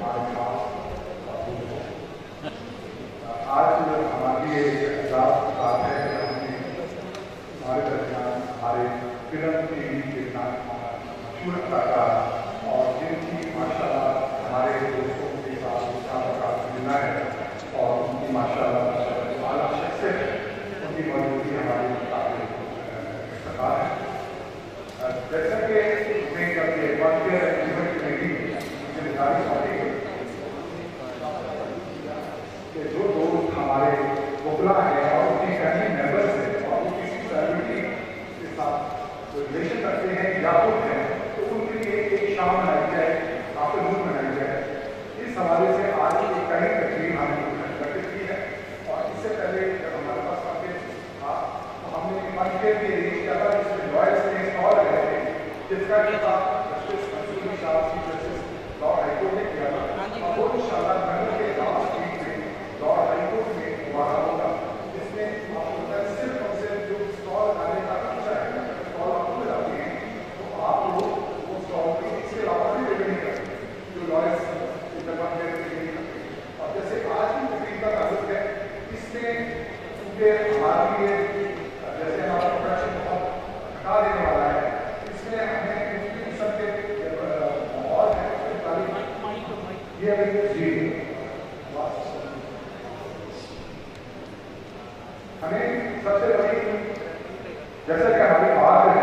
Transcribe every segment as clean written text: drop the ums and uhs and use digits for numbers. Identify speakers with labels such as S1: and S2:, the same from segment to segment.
S1: हमारे खास आज हमारी ये बात है कि हमने हमारे दरमियान हमारे फिल्म टीवी के मशहूर कलाकार और जिनकी माशाल्लाह हमारे दोस्तों के साथ मिलना है और उनकी माशाल्लाह आला शख्सियत है, उनकी मौजूदगी हमारी काफी सरकार है। जैसा कि मैं करके वर्ल्ड इवेंट कमेटी मुझे निर्धारित होती है कि जो दोस्त हमारे वकला है और उनकी फैमिली मेम्बर्स हैं और वो किसी सेलिब्रिटी के साथ रिलेशन रखते हैं या खुद हैं, तो उनके लिए एक शाम मनाई जाए, आफ्टरनून मनाई जाए। इस हवाले से आज एक पहली तकरीर हमने कंडक्ट की है और इससे पहले जब हमारे पास मंच था तो हमने मंच के भी अरेंज किया था जिसमें लॉयर्स ने स्टॉल लगाए थे, जिसका खिताब justice Mansoor Shah chief justice लॉ हाईकोर्ट ने किया था और वो इंशाअल्लाह नवंबर के लास्ट वीक में लॉ हाईकोर्ट में हुआ होगा, जिसमें आपको सिर्फ और सिर्फ जो स्टॉल लगाने का खर्चा है, स्टॉल आपको लगाते हैं तो आप लोग वो स्टॉल की इसके अलावा भी पेमेंट नहीं करते जो लॉयर्स और जैसे आज की तकरीर का ताल्लुक है, इसमें क्योंकि हमारे लिए जैसे हमारा प्रोडक्शन बहुत हटा देने वाला है, इसमें हमें किसी किस्म के माहौल है ये अभी जी हमें सबसे बड़ी जैसा कि हमारी बात है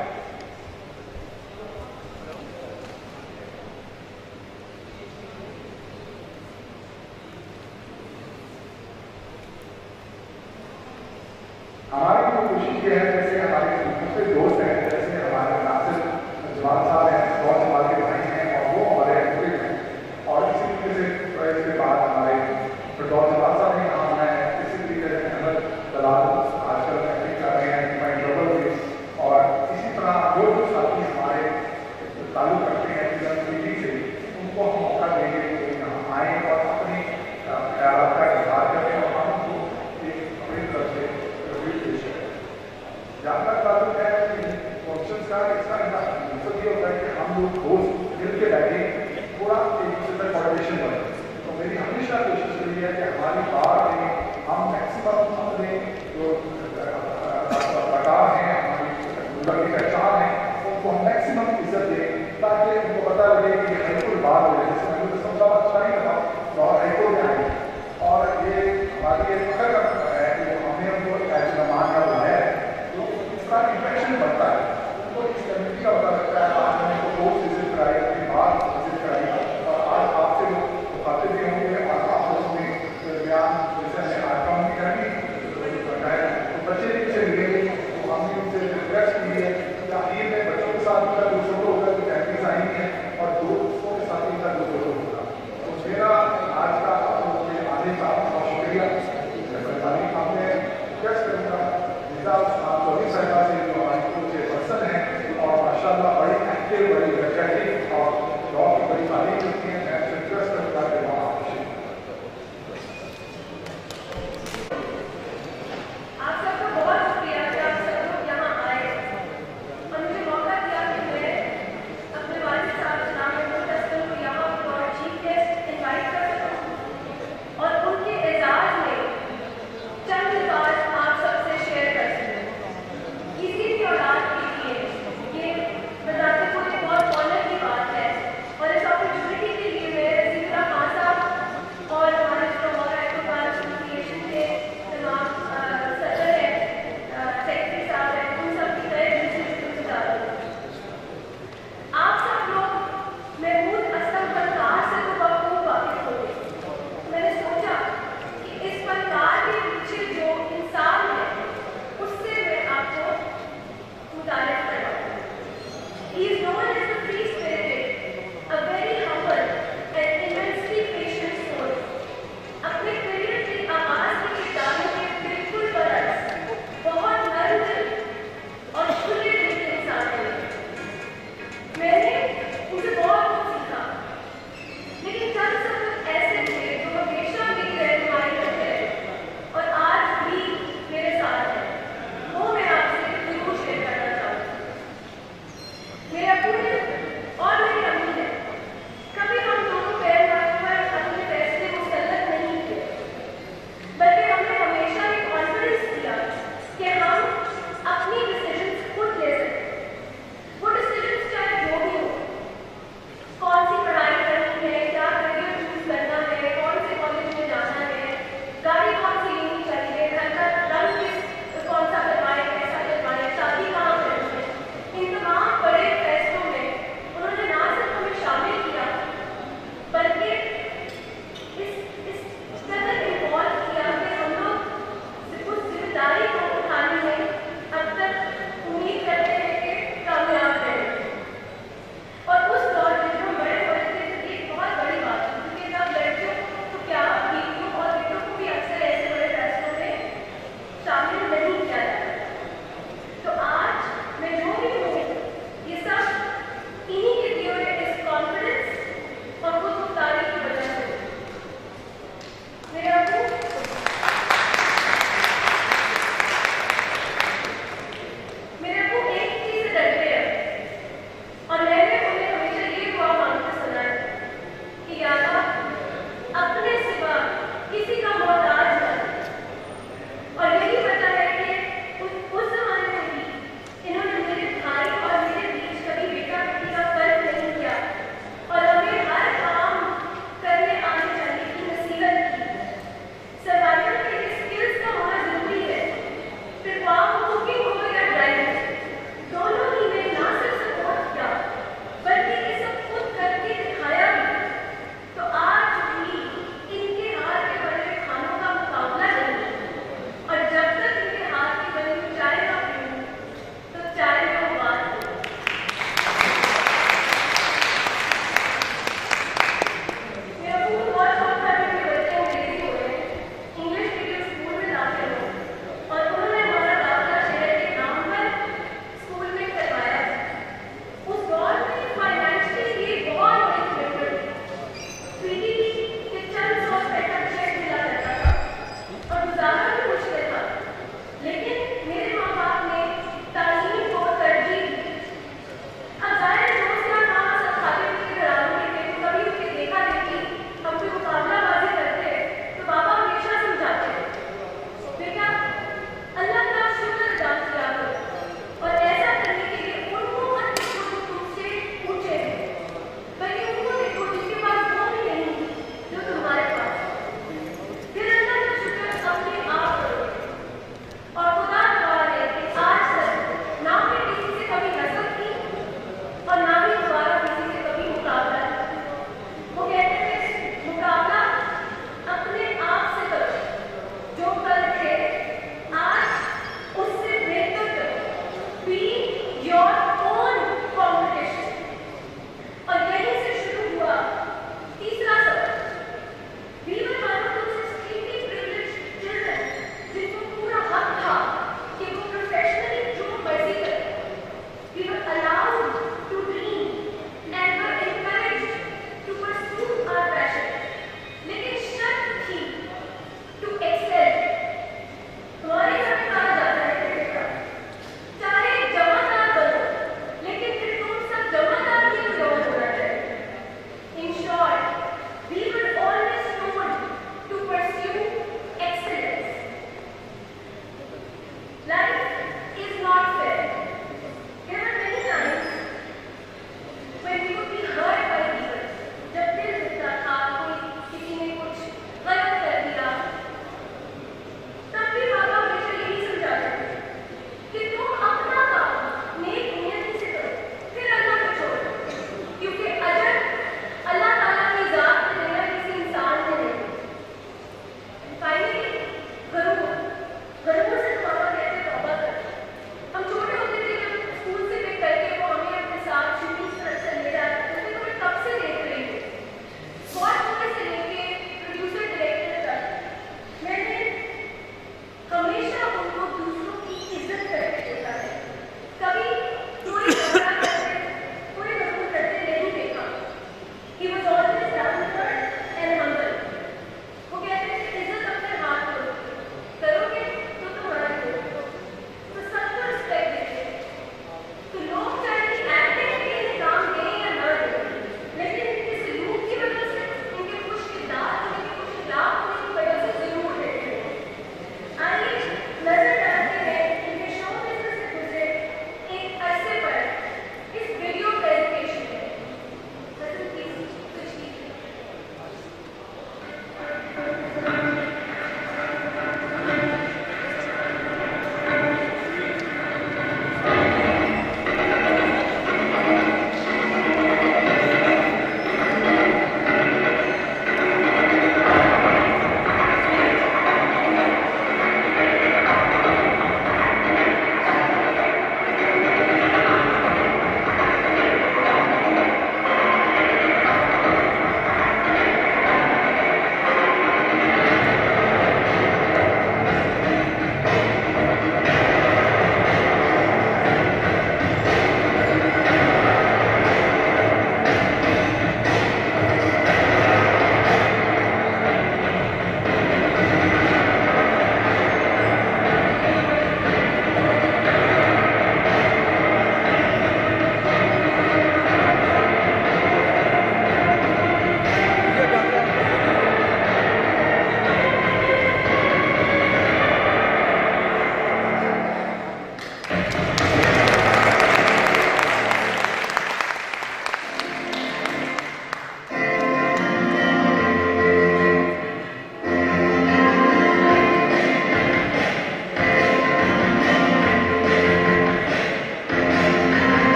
S1: हमारी जो कोशिश ये है, जैसे हमारे दूसरे दोस्त हैं, जैसे हमारे नासिर जवान साहब हैं, बहुत हमारे भाई हैं और वो हमारे एडवोकेट हैं और इसी तरीके से इसके बाद हमारे जवान साहब ने काम है, इसी तरीके से अहमद दलाल आजकल एक्टिंग कर रहे हैं ट्रबल केस और इसी तरह जो साथी हमारे ताल्लुक रखते हैं टीवी से, उनको हम मौका देंगे कि यहाँ आए और अपनी ख्याल का इजहार करें और हम उनको एक अपनी तरफ से जहाँ तक ताल्लुक है क्वेश्चन का इसका मकसद ये होता है कि हम लोग दोस्त मिल के बैठे पूरा एक दूसरे तक कोऑर्डिनेशन बने। तो मेरी हमेशा कोशिश रही है कि हमारी बात में हम मैक्सिमम अपने जो प्रकार हैं, हमारी उल्लाह की पहचान है, उनको हम मैक्सिमम इज्जत दें ताकि उनको पता लगे कि हाईकोर्ट बात हो रही है। जैसे मैंने तो समझा अच्छा नहीं लगा तो हाईकोर्ट में आएंगे और ये हमारी ये फख्र है कि हमने उनको ऐसे मेहमान का बुलाया है, तो इसका इंप्रेशन बनता है, तो इस कम्युनिटी का पता लगता है। आज हमने को कोर्ट विजिट कराई, अपनी बात विजिट कराई और आज आपसे लोग मुखातिब भी होंगे और आप लोगों में दरमियान जैसे हमने आज का उनकी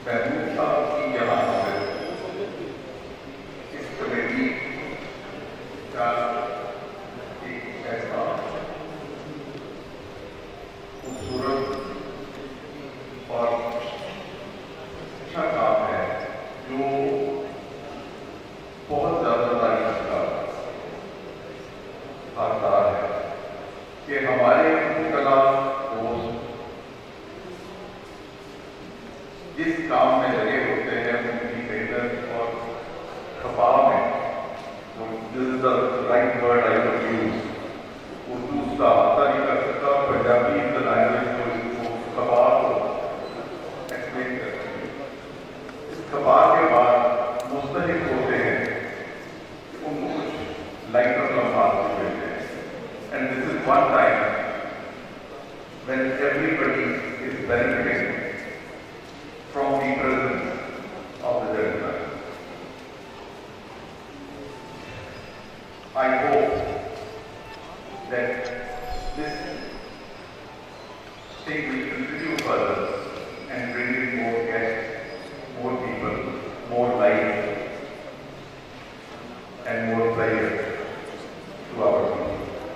S1: महमूद साहब की यहाँ पर इस कमेटी का एक ऐसा खूबसूरत और अच्छा काम है जो बहुत ज़्यादा तारीफ का हकदार है कि हमारे कला दोस्त जिस काम में लगे होते हैं उनकी मेहनत और खपाव में, this is the right word I will use, Urdu का पता नहीं कर सकता, पंजाबी इन द लैंग्वेज को इसको खपाव को एक्सप्लेन करते हैं। इस खपाव के बाद मुस्तहिक होते हैं कि उनको कुछ लाइट ऑफ लम्हात को देते हैं, and this is one time when everybody is benefiting from the presence of the gentleman. I hope that this thing will continue further and bring in more guests, more people, more life, and more pleasure to our people.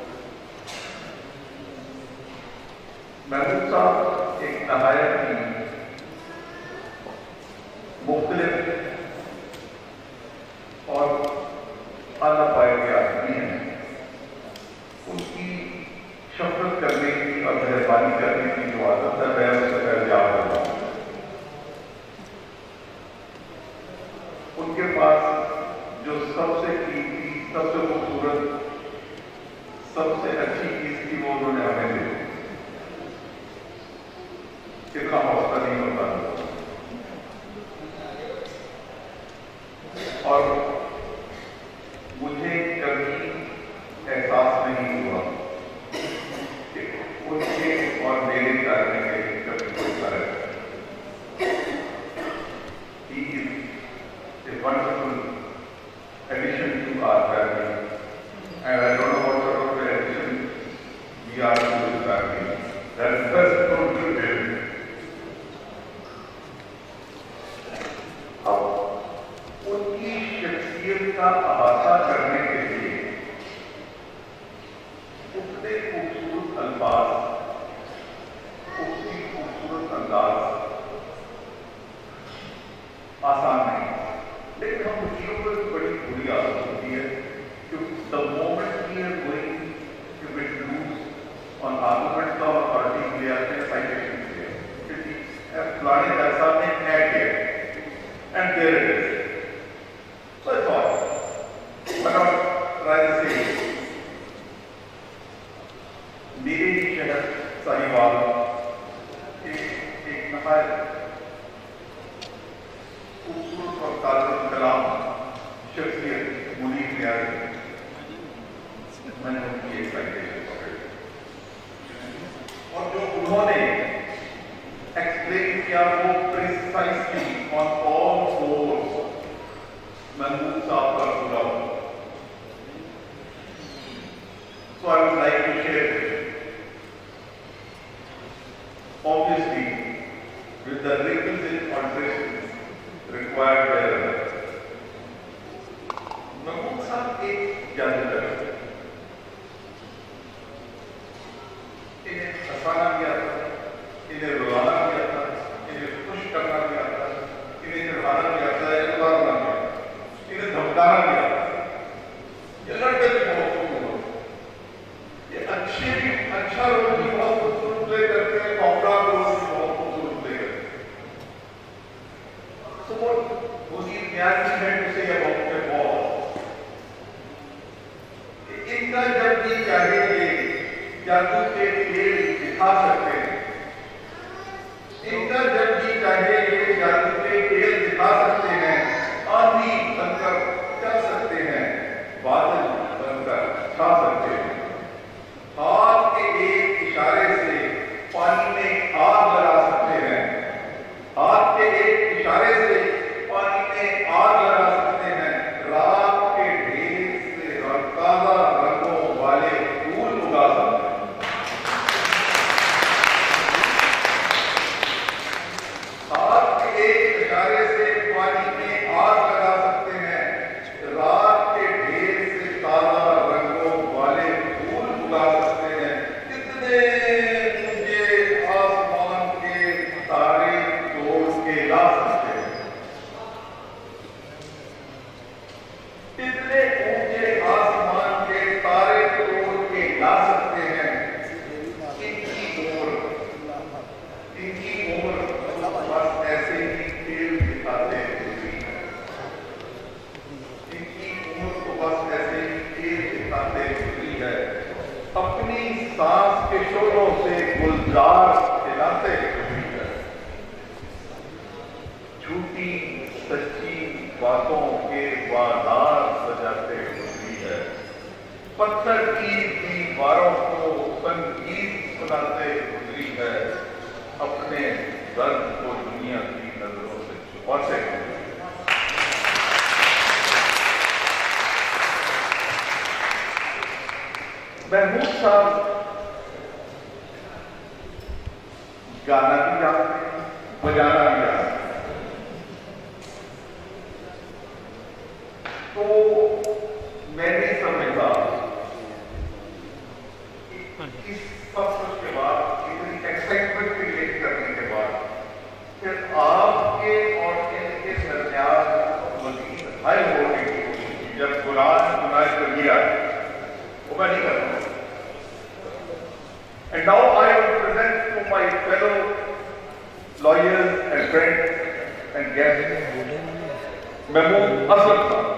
S1: Mahmood साहब एक नहायत की मुख्तलिफ और अलापायद के आदमी हैं। उनकी शफकत करने की और मेहरबानी करने की जो आदत है मैं उससे पहले याद करता हूँ। उनके पास जो सबसे कीमती, सबसे खूबसूरत, सबसे अच्छी चीज थी वो उन्होंने हमें दी। कितना हौसला नहीं होता और मुझे कभी एहसास नहीं हुआ कि उनके और मेरे करने के कभी कोई फर्क है। He is a wonderful addition to our family, and I don't know what sort of addition we are to this family. That's best known to him. उनकी शख्सियत का अहाता करने के लिए उतने खूबसूरत अल्फाज, उतनी खूबसूरत अंदाज आसान नहीं, लेकिन हम बच्चों पर बड़ी बुरी आदत होती है क्योंकि the moment we are going to get loose on arguments of authority ले आते हैं, साइटेशन ले क्योंकि फलाने जैसा ने ऐड किया and there it is. So I thought, why not try the same? मेरे ही शहर साहिवाल एक नहायत खूबसूरत और ताज़ा कलाम शख्सियत मुनीर न्याज़ी, मैंने उनकी एक साइटेशन पकड़ी और जो उन्होंने एक्सप्लेन किया वो precisely on all fours Mahmood साहब का पूरा हो। So I would like to share this. Obviously, with the requisite alterations required there, Mahmood साहब एक जादूगर है। इन्हें हंसाना भी आता है, इन्हें रुलाना भी आता है, इन्हें खुश करना भी आता है, इन्हें चढ़ाना भी आता है, उतारना भी आता है, इन्हें धमकाना भी आता है। ये लड़के भी बहुत खूबसूरत, ये अच्छा रोल भी बहुत खूबसूरत प्ले करते हैं, कॉपरा रोल भी बहुत खूबसूरत प्ले करते हैं। So what Munir Niazi had to say about their boss? इनका जब भी चाहे ये जादू के खेल दिखा सकते हैं, इनका जब भी चाहे ये जादू के खेल दिखा सकते हैं, आंधी बनकर चल सकते हैं, बादल बनकर छा सकते हैं, हाथ के एक इशारे से पानी में आग लगा सकते हैं, हाथ के एक इशारे से पानी में आग लगा सकते हैं, रात के ढेर से ताजा रंगों वाले फूल उगा सकते हैं। हाथ के एक
S2: साल गाना भी जानते हैं, बजाना भी जानते हैं। तो मैं नहीं समझता इस सब कुछ के बाद, इतनी एक्साइटमेंट क्रिएट करने के बाद फिर आपके और इनके दरमियान मजीद हल होने की कोशिश, जब कुरान सुनाए तो लिया वो मैं नहीं करता। And now I will present to my fellow lawyers and friends and guests Mahmood Aslam.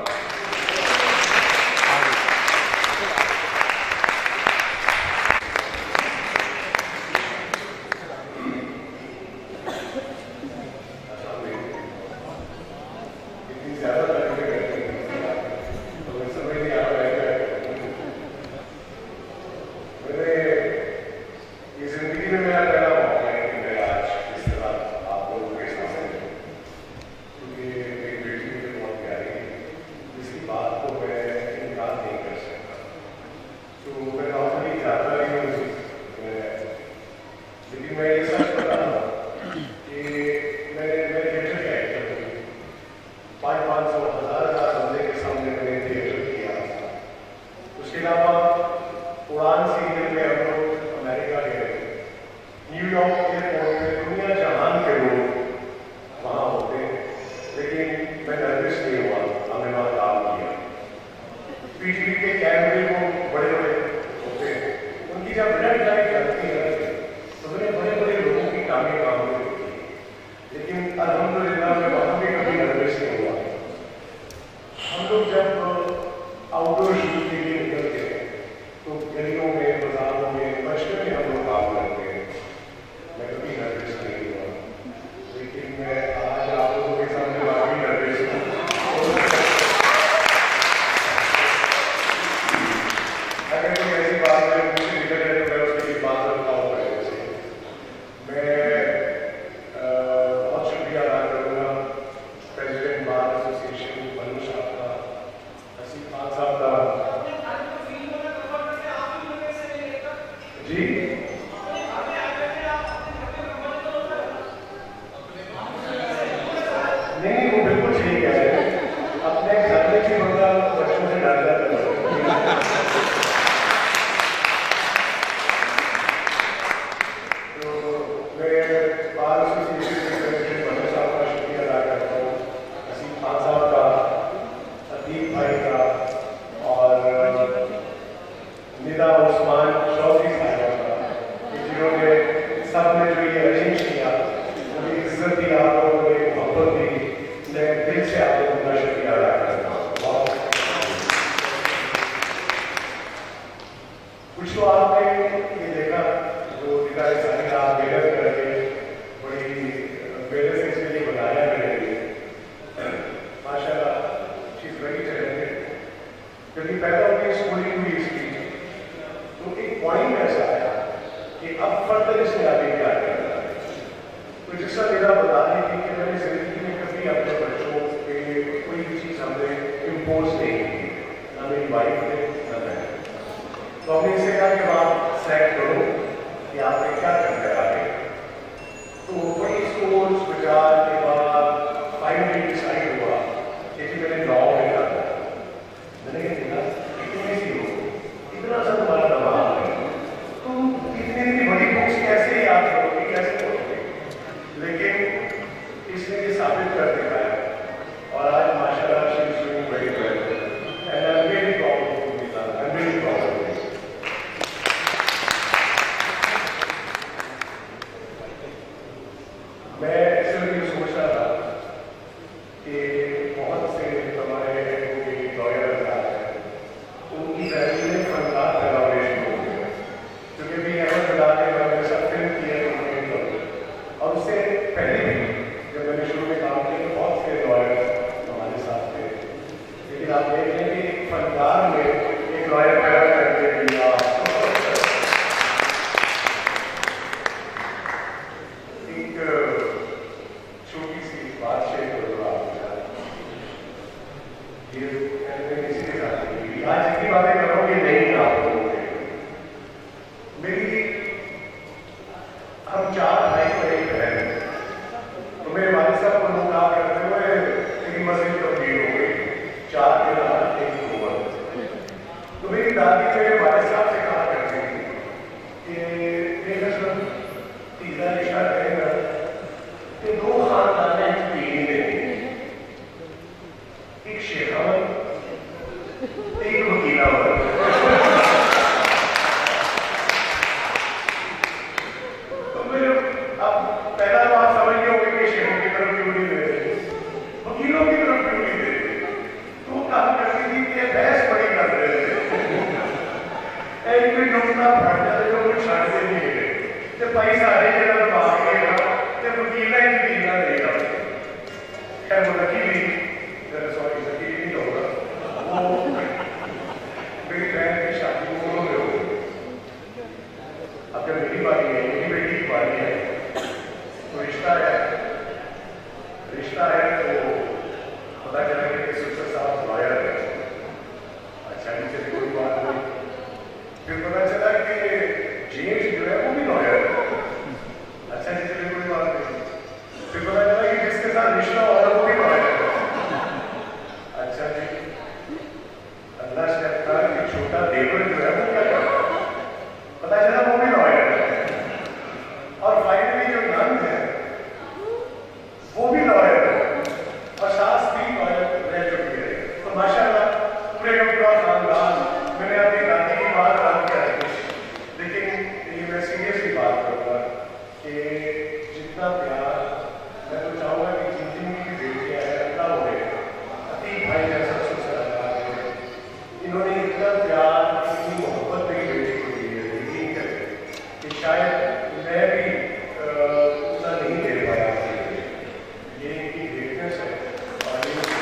S1: इतना प्यार, मैं तो चाहूँगा कि जितनी भी बेटियाँ हैं अल्लाह हो गए, अतीक भाई जैसा ससुराल है, इन्होंने इतना प्यार, इतनी मोहब्बत मेरी बेटी को दी है, यकीन करें कि शायद मैं भी उतना नहीं दे पाया। ये इनकी ग्रेटनेस है। और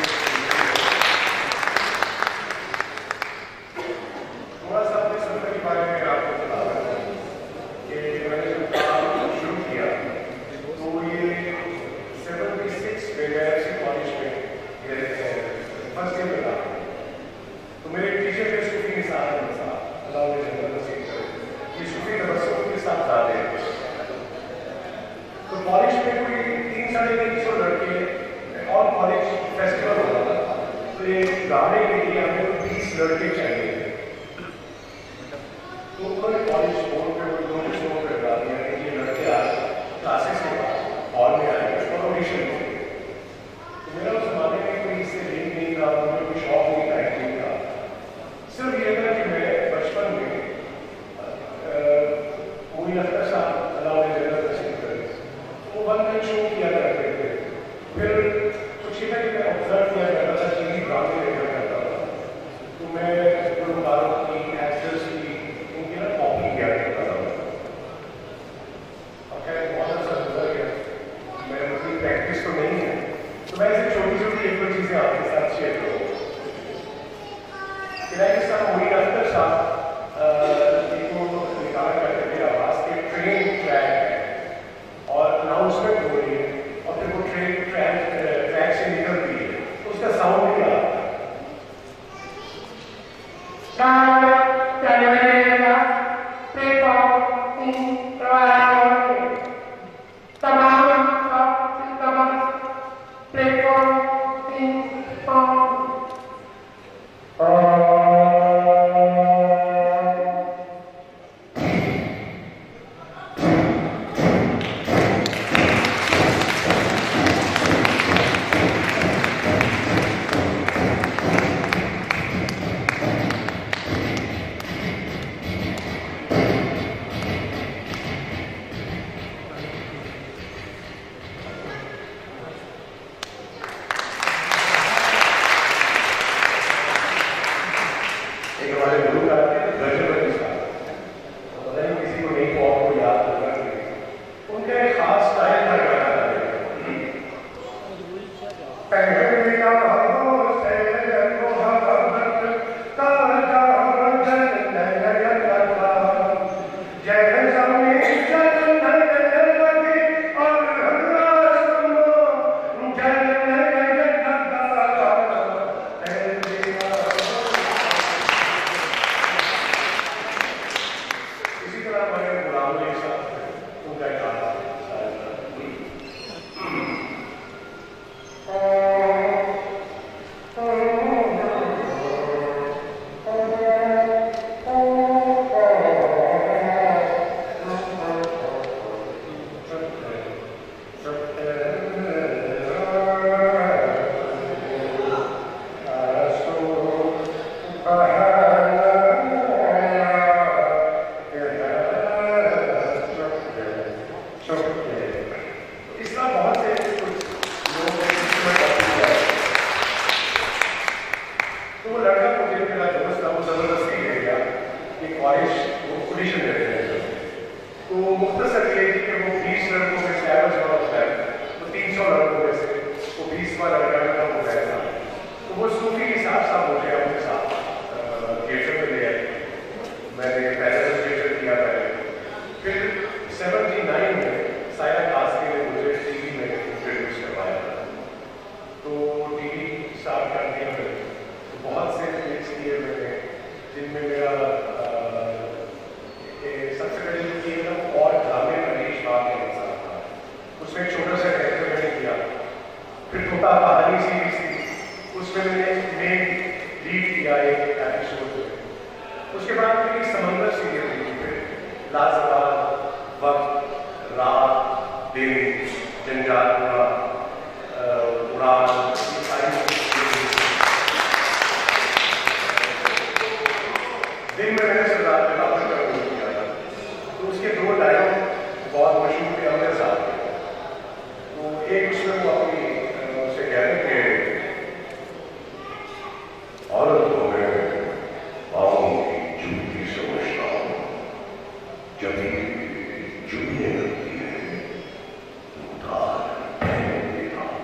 S1: थोड़ा सा अपने सफर के बारे में आपको बता रहा हूँ कि मैंने जब काम शुरू किया तो ये 76 में गए कॉलेज में फर्स्ट ईयर में था। तो मेरे टीचर थे सूफी के साथ अल्लाह उन्हें जन्नत नसीब करे, ये सूफी तबस्सुम के साथ जाते हैं। तो कॉलेज में कोई 300-350 लड़के और कॉलेज फेस्टिवल होता था, तो ये गाने के लिए हमें 20 लड़के चाहिए थे। तो उन्होंने कॉलेज बोर्ड पे कोई नोटिस बोर्ड पे डाल दिया कि ये लड़के आज क्लासेस के बाद हॉल में आएंगे और ऑडिशन होंगे। तो मेरा उस जमाने में कोई इससे लिंक नहीं था, मुझे कोई शौक नहीं था एक्टिंग का। सिर्फ ये था कि मैं बचपन में मूवी अख्तर साहब अल्लाह उन्हें जन्नत नसीब करे, वो वन मैन शो किया करते थे। फिर कुछ ही था कि मैं ऑब्जर्व किया करता था, टीवी ड्रामे देखा करता था। तो मैं गुलकारों की, एक्टर्स की, उनकी ना कॉपी किया करता था। और खैर बहुत अच्छा गुजर गया, मैं उनकी प्रैक्टिस तो नहीं है। तो मैं ऐसे छोटी छोटी एक दो चीज़ें आपके साथ शेयर करूँ। किराए साहब मोहित अख्तर साहब को निकाला करते थे आवाज़ के ट्रेन ट्रैक है और अनाउंसमेंट हो रही है और फिर वो ट्रेन ट्रैक से निकलती है, उसका साउंड क्या आता है? एक उसमें वो अपनी उससे कहते हैं कि औरत को मैं पाँव की जूती समझता हूँ, जब भी जूतियाँ लगती है उतार पहन देता हूँ।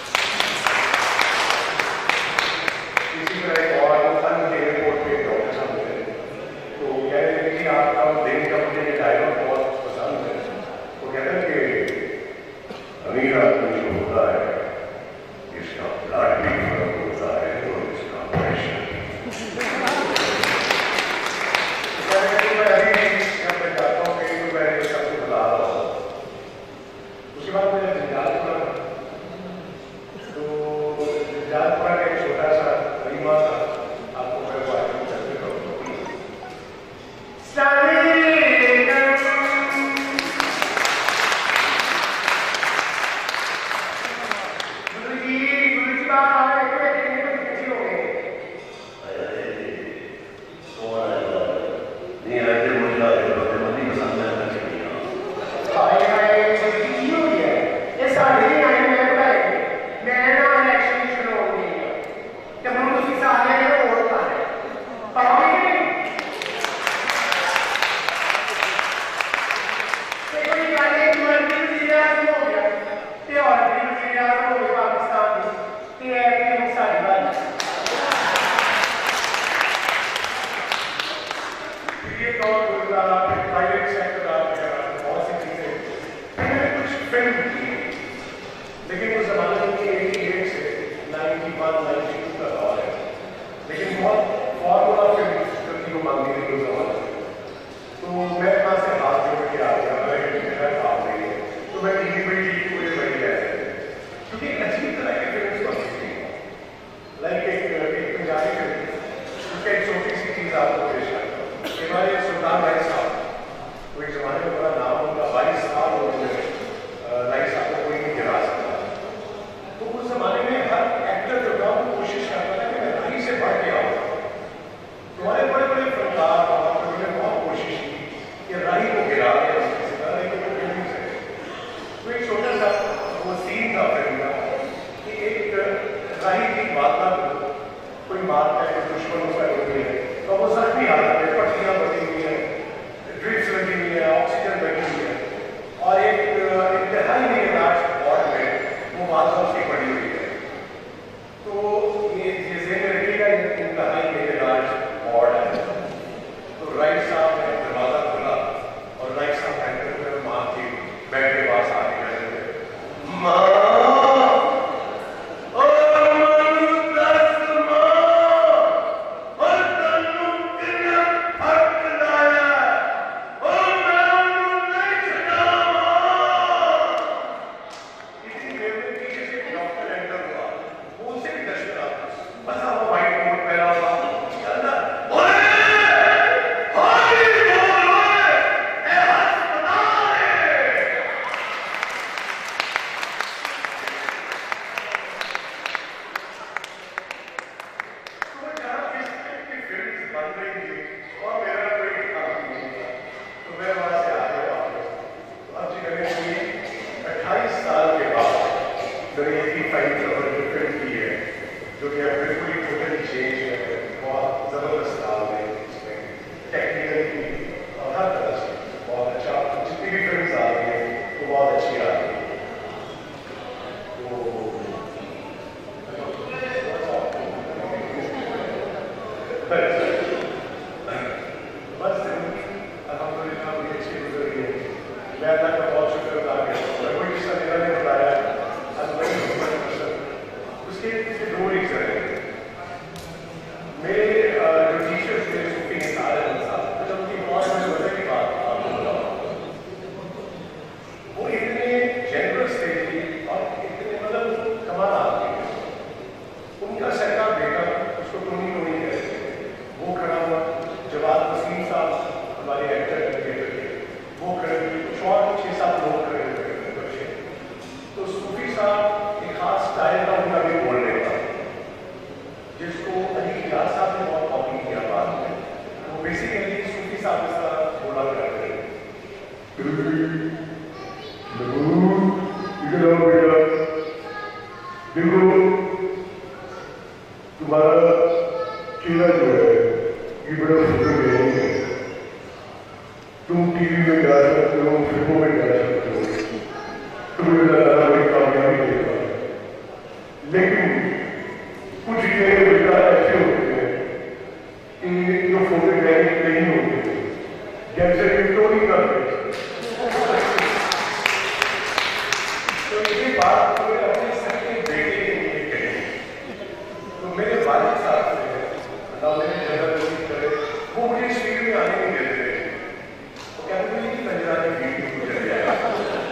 S1: इसी तरह एक और अन्य एयरपोर्ट पे डॉक्टर साहब मिले, तो कह रहे थे कि आपका दिन का मुझे डायलॉग बहुत पसंद है। वो कहते हैं कि अमीर आदमी जो होता है इसका ब्लड भी फर्क होता है और इसका प्रेशर। मैं अभी जब मैं जाता हूँ कहीं तो मैं सबसे बुला रहा हूँ, उसके बाद मैंने जंजालपुरा, तो जंजालपुरा का एक छोटा सा गरीबा था, आपको मैं वो आइटम करते रहूँ।
S3: Mahmood, you can open it up.
S1: देखो तुम्हारा चेहरा जो है ये बड़ा सुंदर नहीं है। तुम टीवी में गा सकते हो, फिल्मों में गा सकते हो, तुम्हें लगाना बड़ी कामयाबी देगा। लेकिन कुछ चेहरे बेटा ऐसे होते हैं कि जो फोटोग्राफी नहीं होते, जैसे कि टोनी का तो ये बात तुम्हें अपने सर के बेटे के लिए कही। तो मेरे वालिद साहब से अल्लाह उन्हें जगह नसीब करे, वो मुझे स्पीड में आने नहीं देते थे। वो कहते थे कि नजराने वीडियो को चल जाएगा।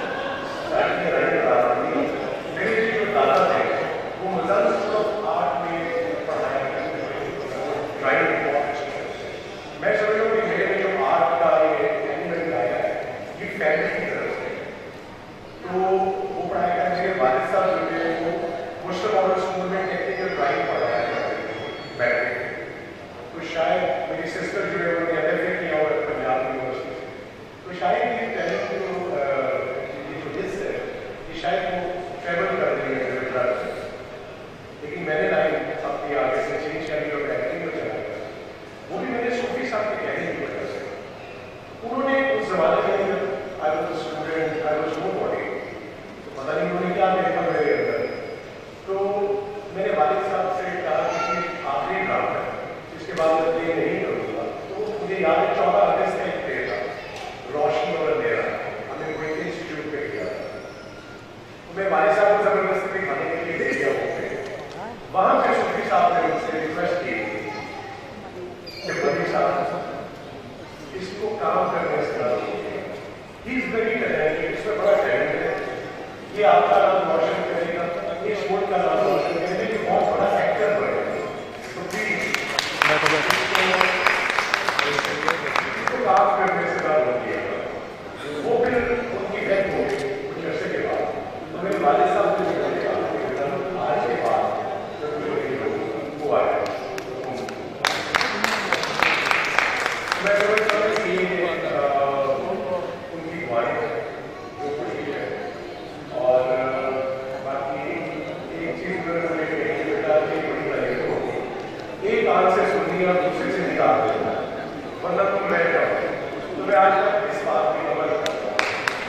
S1: मेरे जो दादा थे वो मदरसा आर्ट में पढ़ाया करते थे, ड्राइंग बहुत अच्छी है। मैं समझ रहा हूँ कि मेरे में जो आर्ट का ये एलिमेंट आया है ये फैमिली की तरफ से। तो वो पढ़ाया करते थे, वालिद साहब जो थे वो मुस्लिम मॉडल स्कूल में टेक्निकल ड्राइंग पढ़ाया करते थे बैठे। तो शायद मेरी सिस्टर जो है उन्होंने एलएफए किया हुआ पंजाब यूनिवर्सिटी से, तो शायद ये टैलेंट जो हिस्स है ये शायद वो ट्रेवल कर रही है गुजरात से। लेकिन मैंने लाइन अपनी आगे से चेंज करी और एक्टिंग में चला गया। वो भी मैंने सूफी साहब के कहने की वजह से। उन्होंने उस जमाने में I was student, I was nobody, तो पता नहीं उन्होंने क्या देखा मेरे अंदर। तो मेरे वालिद साहब से कहा कि आखिरी ड्रामा है, इसके बाद मैं प्ले नहीं करूँगा। तो मुझे याद है 14 अगस्त का एक प्ले था, रोशनी और अंधेरा, हमने कोई इंस्टीट्यूट पे किया था। तो मैं वालिद साहब को जबरदस्ती दिखाने के लिए ले गया वहाँ पे सूफी साहब ने मुझसे रिक्वेस्ट की कि बड़ी साहब इसको काम करने से ही इज वेरी टैलेंटेड, इसमें बड़ा टैलेंट है, ये आपका नाम रोशन करेगा, इस मुल्क का नाम रोशन करेगा, ये बहुत बड़ा एक्टर बनेगा। तो प्लीज काम करने से बात होती है। वो फिर उनकी डेथ हो गई कुछ अर्से के बाद। तो मेरे वालिद साहब ने आज के बाद वो आया, मैं समझता हूँ कि उनकी वाइफ जो खुशी है। और बाकी एक चीज मैंने कही बेटा की बड़ी तारीफ होगी, एक कान से सुननी और दूसरे से निकाल देना, वरना तुम रह जाओ। तो मैं आज तक इस बात की अमल करता हूँ।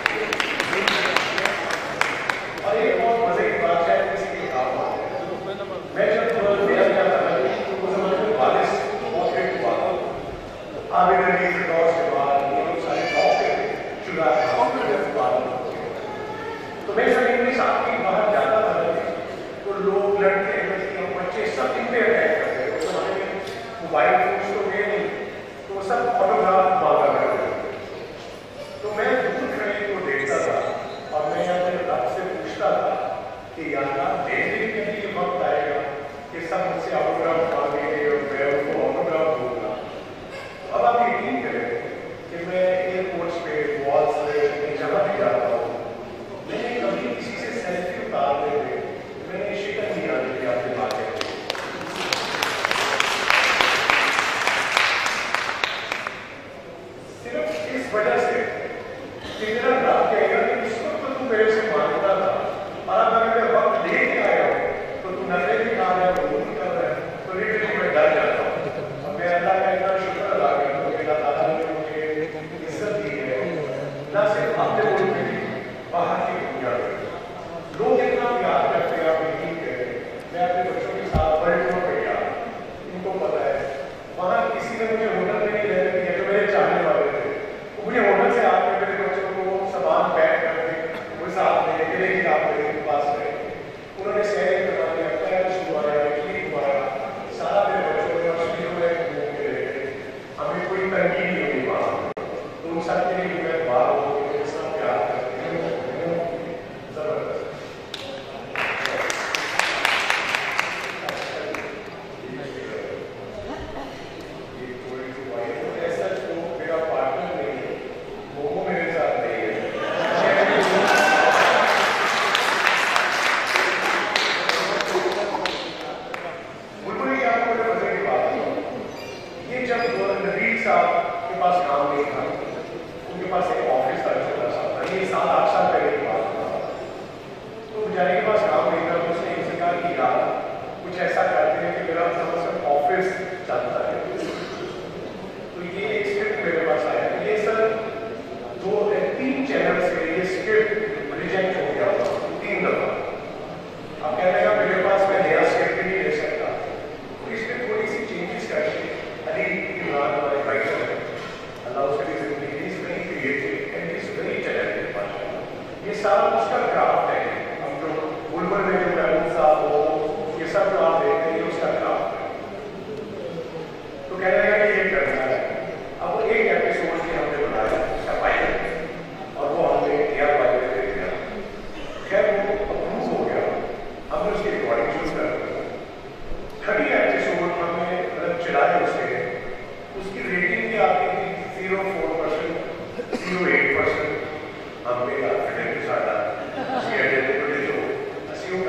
S1: और एक बहुत मजे की बात है, किसी के काम आते हैं। मैं जब नया गया था तो समझ में बारिश बहुत हिट हुआ था। आमिर अली के दौर के बाद ये लोग सारे मौके चुरा तो मैं सब इंग्लिश आपकी बाहर जाता था तो लोग लड़के लड़कियां बच्चे सब इन पे अटैक करते थे। उस जमाने में मोबाइल फोन तो गए नहीं, तो सब फोटोग्राफ मांगा करते थे। तो मैं दूर खड़े को देखता था और मैं अपने रब से पूछता था कि यार देखने के लिए वक्त आएगा कि सब मुझसे ऑटोग्राफ मांगेंगे और मैं उनको ऑटोग्राफ दूंगा। अब आप यकीन करें कि मैं एयरपोर्ट्स पे वॉल्स पे जहाँ भी जाता हूँ, मैंने कभी किसी से सेल्फी उतारते हुए मैंने शिकन नहीं आने की आपसे बात है। सिर्फ इस वजह से कि मेरा रब कहेगा कि इस वक्त तो तू मेरे से मांगता था और अब अगर मैं वक्त लेके आया हूँ तो तू नजर भी खा रहा है, वो भी कर रहा है, तो लिटरली मैं डर जाता हूँ। और मैं अल्लाह का इतना शुक्र अदा करता हूँ कि अल्लाह ताला ने मुझे इज्जत दी है, न सिर्फ अपने मुल्क में भी बाहर की दुनिया में। लोग इतना प्यार करते हैं, आप यकीन करें। मैं अपने बच्चों के साथ वर्ल्ड टूर पे गया, इनको पता है, वहाँ किसी ने मुझे होटल में नहीं रहने दिया जो मेरे चाहने वाले थे। मुझे होटल से आके मेरे बच्चों को सामान पैक करके वो साथ में अकेले ही आप मेरे पास रहे, उन्होंने सैर करवा दिया, पैर छुआया, इडली खुआया, सारा मेरे बच्चों ने मछली हुए घूम के रहे। हमें कोई तंगी नहीं हुई वहाँ। तो उन सब के लिए मैं बाहर हो मेरे साथ प्यार करते हैं, जबरदस्त। ऐसा जो मेरा पार्टनर नहीं है, वो मेरे साथ नहीं है। बुलबुल की आपको मजे की बात है, ये जब नबील साहब के पास काम नहीं था, उनके पास एक ऑफिस था छोटा सा, ये 7-8 साल पहले की बात था। तो बेचारे के पास काम नहीं था, उसने इनसे कहा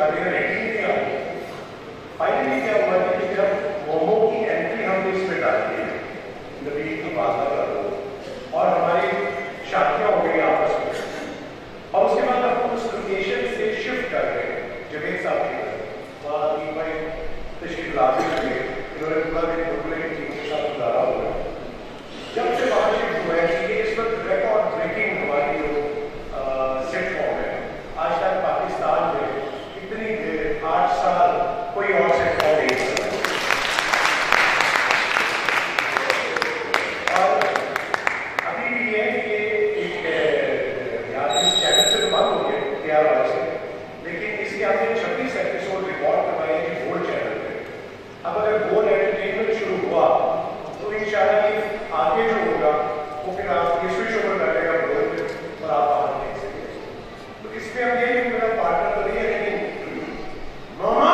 S1: शादी में रेटिंग नहीं आ रही। फाइनली क्या हुआ कि जब मोमो की एंट्री हमने इसमें डाल दी, नबी की बात करो और हमारी शादियां हो गई आपस में, और उसके बाद हम उस लोकेशन से शिफ्ट कर गए जवेद साहब के घर। वहाँ तीन भाई तशरीफ लाते हुए इन्होंने पूरा दिन बुलबुले की टीम के साथ गुजारा हुआ। जब से वहाँ शिफ्ट हुआ है कि इस वक्त रिकॉर्ड ब्रेकिंग हमारी जो सेट फॉर्म है, आज तक पाकिस्तान में इतनी देर 8 साल कोई और सेट फॉर्म नहीं कर रहा। और अभी भी ये है कि यार इस चैनल से तो बंद हो गए तैयार वाले से, लेकिन इसके हमने 26 एपिसोड रिकॉर्ड करवाए हैं गोल्ड चैनल पे। अब अगर गोल्ड एंटरटेनमेंट शुरू हुआ तो इंशाल्लाह ये आगे जो होगा वो फिर आप ये स्विच ओवर कर देगा गोल्ड पे और आप आगे देख सकेंगे। तो इसमें हम ये मेरा पार्टनर तो नहीं है, लेकिन मामा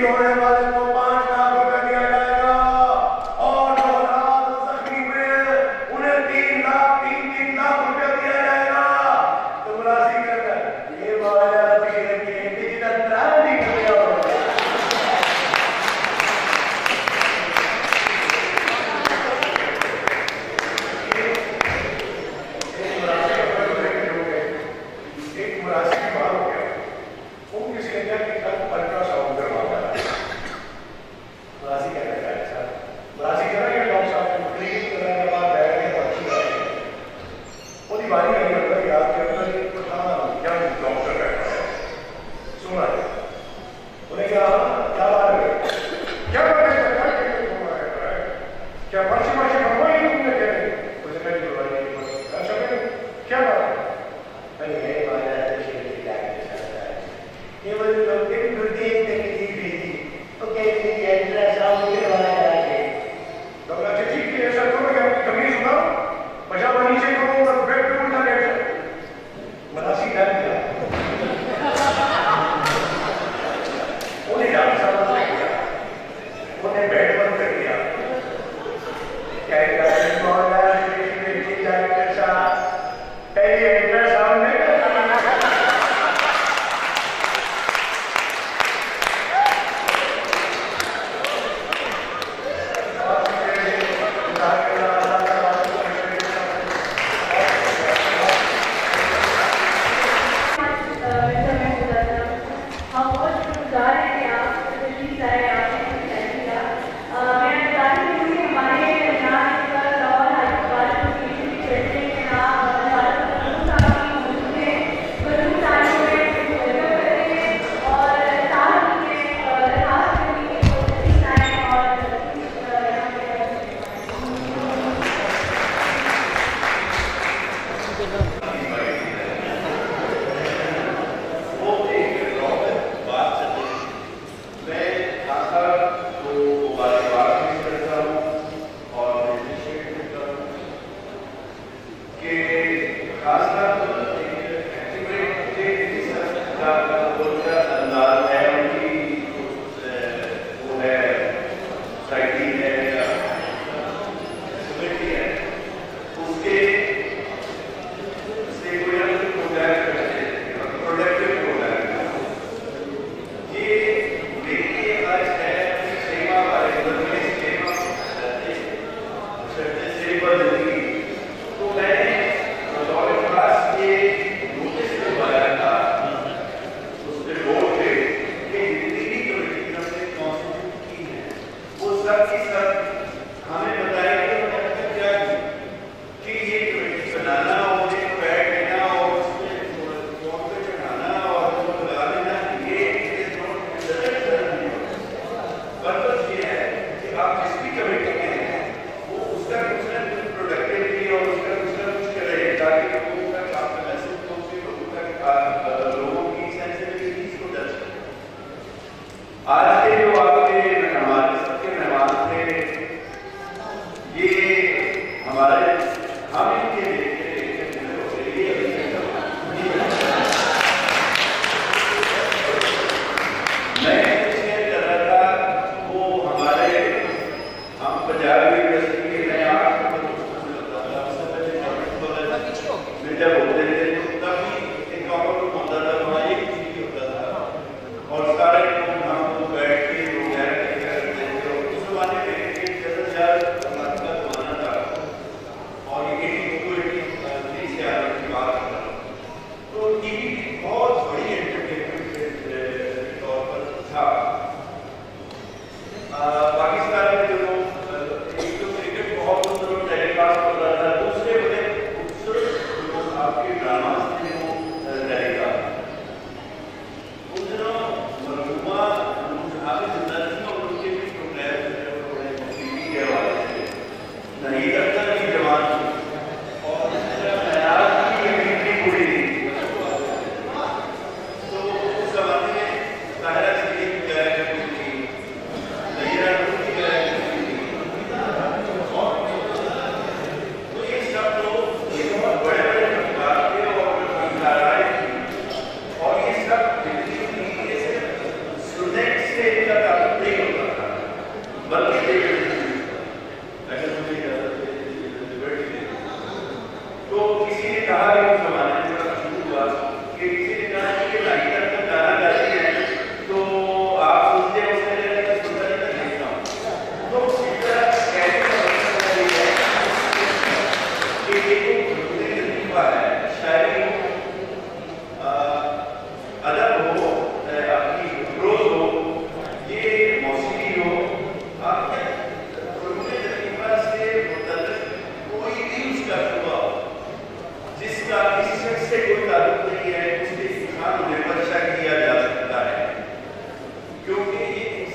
S3: होने वाले को 5 लाख रुपए दिया जाएगा और जो रात जख्मी हुए उन्हें 3 लाख 3 लाख रुपए दिया जाएगा। तो मुनासिब करना ये वाला डिजिटल ट्रांसफर कर दिया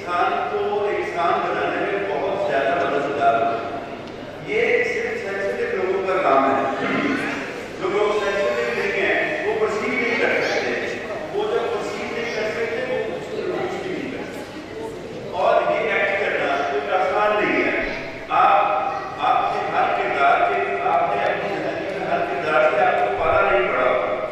S3: इंसान को इंसान बनाने में बहुत ज्यादा मददगार है। ये सिर्फ सेंसिटिव लोगों का काम है। जो लोग सेंसिटिव नहीं है वो परसीव नहीं कर सकते, वो जब परसीव नहीं कर सकते वो उसको यूज भी नहीं कर सकते। और ये एक्ट करना कोई आसान नहीं है। आपके हर किरदार के आपने अपनी जिंदगी में हर किरदार से आपको पाला नहीं पड़ा,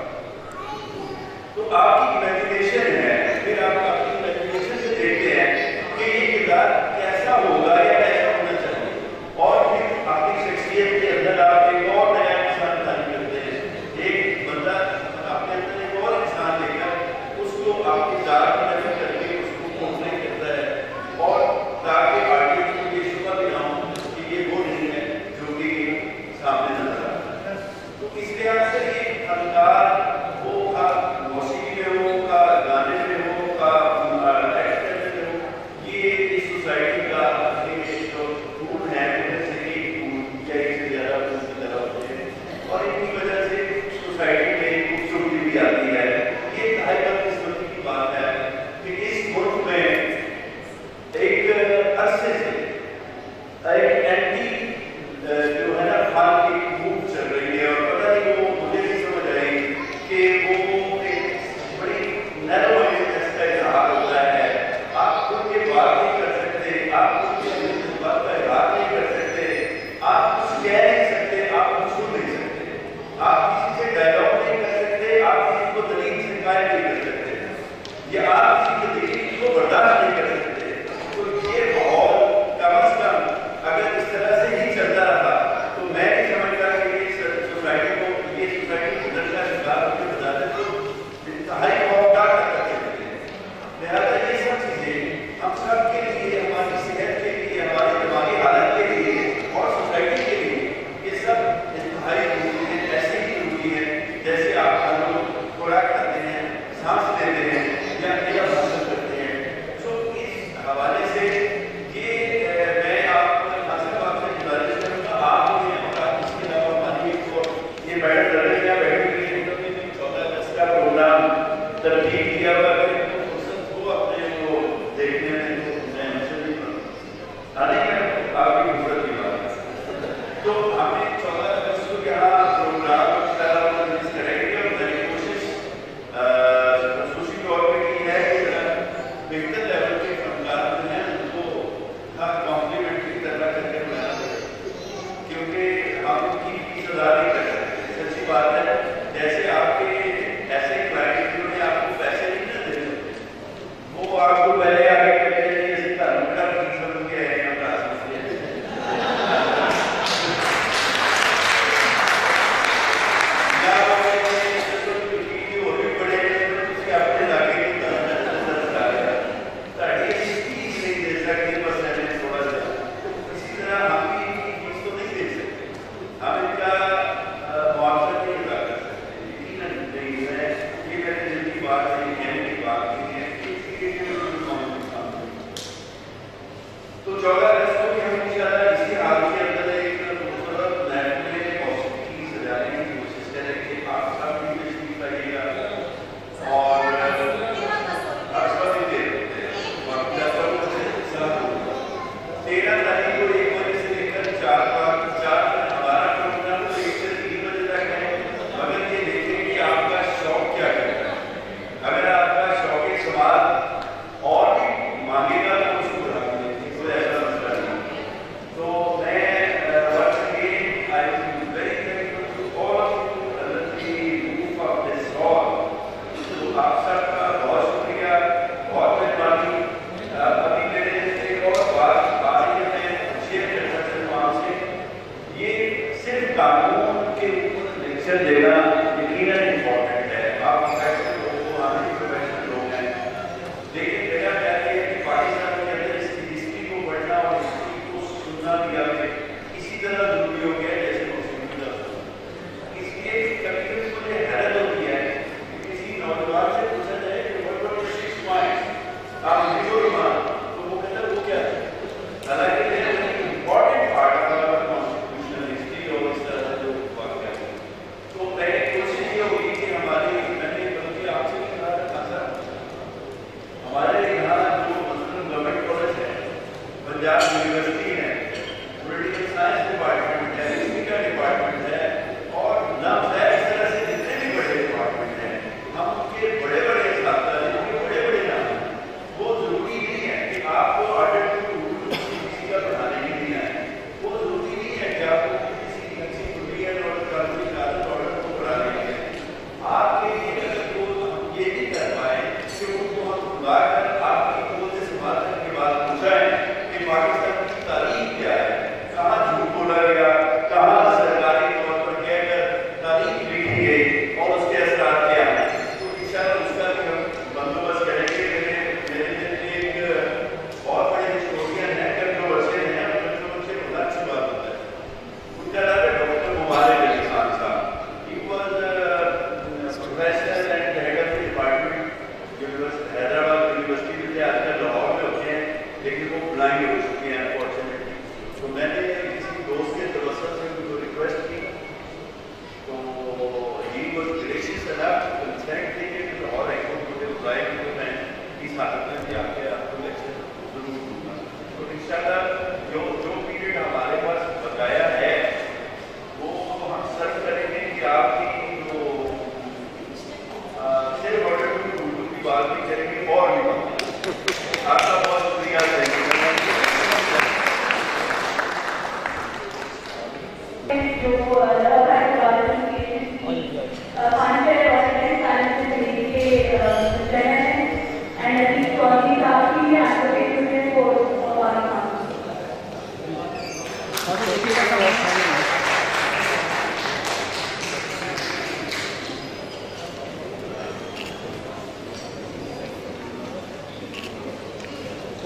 S3: तो आपकी इमेजिनेशन है, फिर आप अपनी इमेजिनेशन से देखते हैं कि ये किरदार कैसा होगा या कैसा होना चाहिए, और फिर आपकी शख्सियत के अंदर आप एक और नया इंसान पैदा करते हैं। एक बंदा अपने अंदर एक और इंसान लेकर उसको आपकी जात में नफी करके उसको पोर्ट्रे करता है, और ताकि ऑडियंस को ये शुबा भी ना हो कि ये वो नहीं है जो कि सामने नजर आता है। तो इस लिहाज से ये फनकार वो का मौसीकी में हो, का गाने में हो, का एक्ट करने में हो, ये इस सोसाइटी का जो टूल है उनमें से एक टूल या एक से ज़्यादा टूल की तरह होते हैं, और इनकी वजह से सोसाइटी में खूबसूरती भी आती है। ये इंतहाई बदकिस्मती की बात है कि इस मुल्क में एक अरसे से एक एंटी जो है ना खाल की मूव चल रही है, और पता नहीं वो मुझे नहीं समझ आई कि वो एक बड़ी नैरो का इजहार होता है। आप खुद के बात नहीं कर सकते, आप खुद के बात का इजहार नहीं कर सकते, आप कुछ कह नहीं सकते, आप कुछ सुन नहीं सकते, आप किसी से डायलॉग नहीं कर सकते, आप किसी को दलील से कायल नहीं कर सकते, या आप किसी की दलील को बर्दाश्त नहीं कर सकते। तो ये माहौल कम अज कम अगर इस तरह से ही चलता रहा तो मैं नहीं समझता कि ये सोसाइटी को दर्जा शिकार होकर बताते तो इंतहाई खौफनाक हरकत करते हैं। लिहाजा ये सब चीज़ें हम सब के लिए, हमारी सेहत के लिए, हमारी दिमागी हालत के लिए और सोसाइटी के लिए ये सब इंतहाई जरूरी है। ऐसे ही जरूरी है जैसे आप हर लोग खुराक खाते हैं, सांस लेते हैं या क्रिया हासिल करते हैं। तो इस हवाले से ये मैं आपसे गुजारिश करूँगा, आप मुझे इसके अलावा मानिए को ये बैठ रहे हैं, बैठने के लिए 14 अगस्त का प्रोग्राम तरतीब किया हुआ है, तो फुर्सत हो अपने को देखने में, तो मैं हमसे भी आने में आपकी फुर्सत की बात है। तो हमें 14 अगस्त को यहाँ प्रोग्राम रिलीज करेंगे, और मेरी कोशिश खसूसी तौर पर की है कि बेहतर लेवल के फनकार जो हैं उनको हर कॉम्प्लीमेंट्री तरह करके बनाना, क्योंकि हम उनकी फीस अदा नहीं कर सकते। सच्ची बात है, जैसे आपके ऐसे क्लाइंट जिन्होंने आपको पैसे नहीं ना दे सकते, वो आपको पहले आगे कहते हैं जैसे धर्म का फीस बन गया है, हम इनका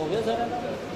S4: गया सारा।